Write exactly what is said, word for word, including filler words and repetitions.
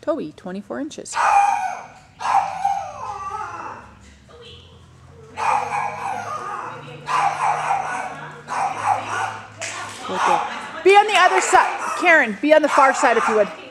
Toby, twenty-four inches. Be on the other side. Karen, be on the far side if you would.